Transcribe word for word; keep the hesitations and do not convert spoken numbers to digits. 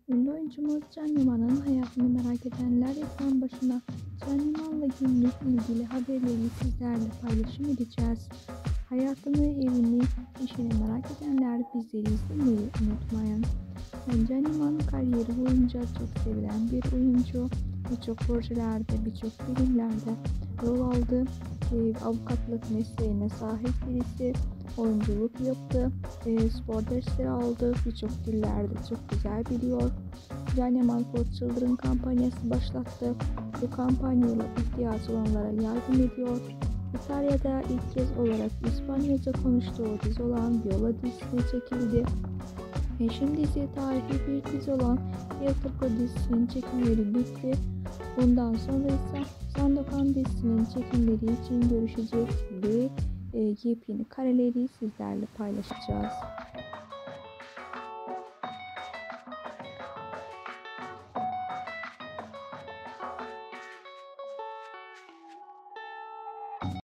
Ünlü oyuncumuz Can Yaman'ın hayatını merak edenler ekran başına. Can Yaman'la günlük ilgili haberleri sizlerle paylaşım edeceğiz. Hayatını, evini, işini merak edenler bizleri izlemeyi unutmayın. Can Yaman kariyeri boyunca çok sevilen bir oyuncu. Birçok projelerde, birçok filmlerde rol aldı. E, avukatlık mesleğine sahip birisi. Oyunculuk yaptı, e, spor dersleri aldı, birçok dillerde çok güzel biliyor. Can Yaman for Children kampanyası başlattı. Bu kampanyayla ihtiyacı olanlara yardım ediyor. İtalya'da ilk kez olarak İspanyolca konuştuğu dizi olan Viola dizisine çekildi. Ve şimdi ise tarihi bir dizi olan Leotta dizisinin çekimleri bitti. Bundan sonra ise Sandokan dizisinin çekimleri için görüşecek ve e, yepyeni kareleri sizlerle paylaşacağız.